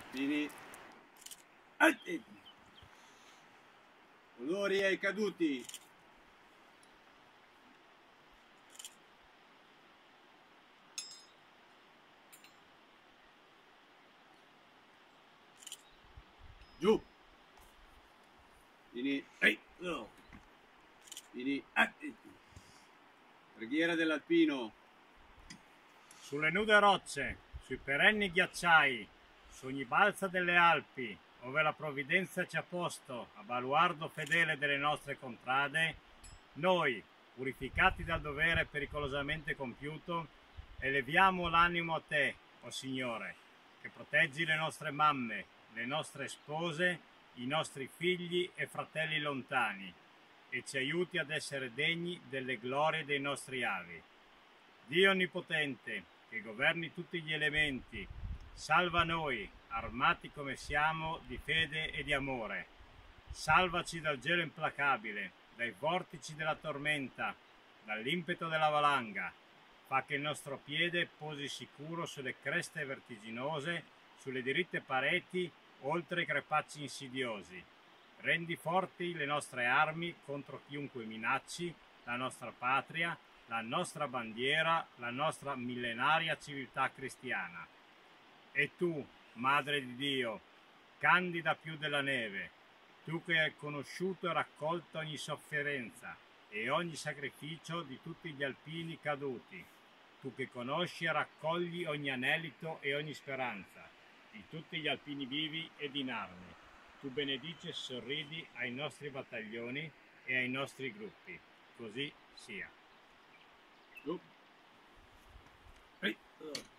Fini. Onori ai caduti. Giù. Fini. No. Fini. Preghiera dell'Alpino. Sulle nude rocce, sui perenni ghiacciai, su ogni balza delle Alpi, ove la provvidenza ci ha posto a baluardo fedele delle nostre contrade, noi, purificati dal dovere pericolosamente compiuto, eleviamo l'animo a te, o Signore, che proteggi le nostre mamme, le nostre spose, i nostri figli e fratelli lontani, e ci aiuti ad essere degni delle glorie dei nostri avi. Dio Onnipotente, che governi tutti gli elementi, salva noi, armati come siamo di fede e di amore. Salvaci dal gelo implacabile, dai vortici della tormenta, dall'impeto della valanga. Fa che il nostro piede posi sicuro sulle creste vertiginose, sulle diritte pareti, oltre i crepacci insidiosi. Rendi forti le nostre armi contro chiunque minacci la nostra patria, la nostra bandiera, la nostra millenaria civiltà cristiana. E tu, Madre di Dio, candida più della neve, tu che hai conosciuto e raccolto ogni sofferenza e ogni sacrificio di tutti gli alpini caduti, tu che conosci e raccogli ogni anelito e ogni speranza di tutti gli alpini vivi ed inermi, tu benedici e sorridi ai nostri battaglioni e ai nostri gruppi. Così sia. Giù.